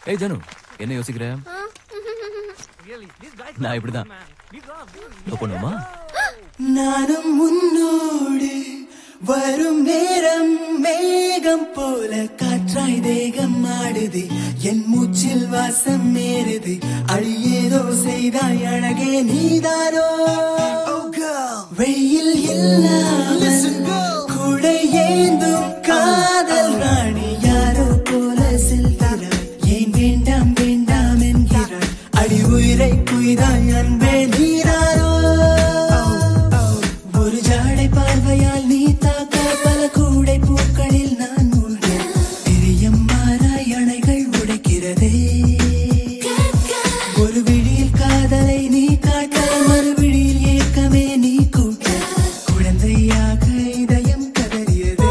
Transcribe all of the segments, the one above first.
ஏய் ஜனு, என்ன யோசிக்கிற? நான் இப்படிதான் பண்ணுமா? நானும் முன்னோடு வரும் நேரம் மேகம் போல காற்றாய் தேகம் ஆடுது, என் மூச்சில் வாசம் ஏறுது, அழியேதோ செய்தாய் அழகே நீதானோ. வெயில் இல்லாமல் குடை ஏந்தும் காதல் ராணி யாரோ போல செல்கிறாய், ஏன் வேண்டாம் வேண்டாம் என்கிறாய், அடி உயிரை குய்தாய் அன்பே நீதானோ. ஒரு ஜாடை பார்வையால் நீ தாக்க பல கூடை பூக்களில் நான் மூழ்க, பிரியம் மாறாய் அணைகள் உடைக்கிறதே. ஒரு விழியில் காதலை நீ காட்ட, மறுவிழியில் ஏக்கமே நீ கூட்ட, குழந்தையாக இதயம் கதறியதே.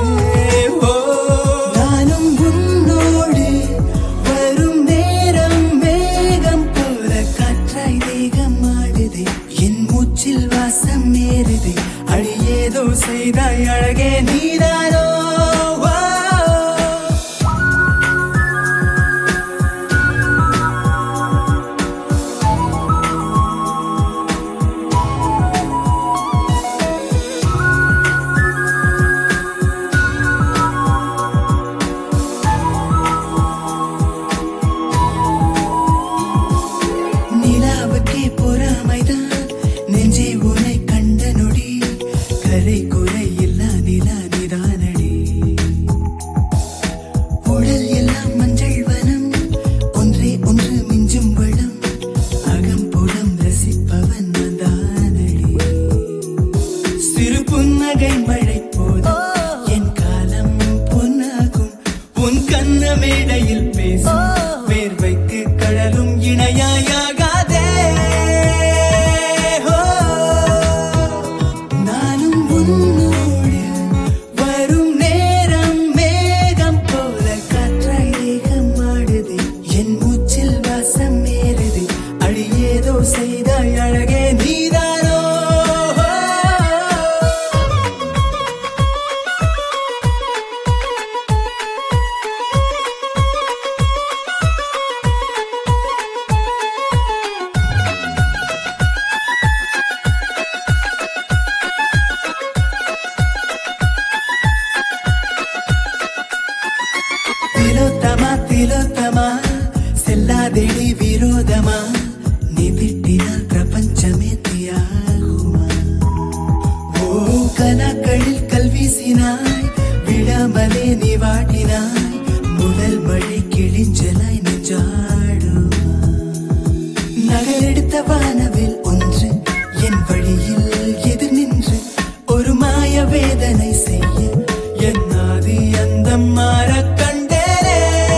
நானும் உன்னோடு வரும் நேரம் மேகம் போல காற்றாய் தேகம் ஆடுது, என் மூச்சில் வாசம் ஏறுது, அழியேதோ செய்தாய் அழகே நீதானோ. நிலாவுக்கே பொறாமைதான் நெஞ்சே உனை கண்ட நொடி, கரை குறை இல்லா நிலா நிதானடி. உடல் எல்லாம் மஞ்சள் வனம், ஒன்றே ஒன்று மிஞ்சும் வளம், அகம்புறம் ரசிப்பவன் தானடி. சிறு புன்னகை மழை போதும் என் காலம் பொன்னாகும், உன் கண்ண மேடையில் பேசும் வேர்வைக்கு கடலும் இணையாயாகாதே. நானும் உன்னோடு வரும் நேரம் மேகம் போல காற்றாய் தேகம் ஆடுது, என் மூச்சில் வாசம் ஏறுது, அழியேதோ செய்தாய் அழகே நீதானோ. திலோத்தமா திலோத்தமா செல்லாதேடி விரோதமா, நீ திட்டினால் பிரபஞ்சமே தியாகுமா. ஓ கனாக்களில் கல்வீசினாய், விடாமலே நீ வாட்டினாய், முதல் மழை கிழிஞ்சலாய் நெஞ்சாடுமா. நகலெடுத்த வானவில் ஒன்று என் வழியில் எதிர் நின்று, ஒரு மாய வேதனை செய்ய என் ஆதி அந்தம் மாற கண்டேனே.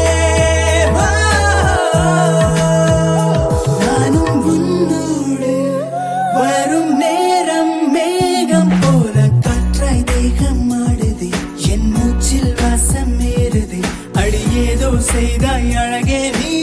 நானும் உன்னோடு வரும் நேரம் மேகம் போல காற்றாய் தேகம் ஆடுது, என் மூச்சில் வாசம் ஏறுது, அடியேதோ செய்தாய் அழகே நீ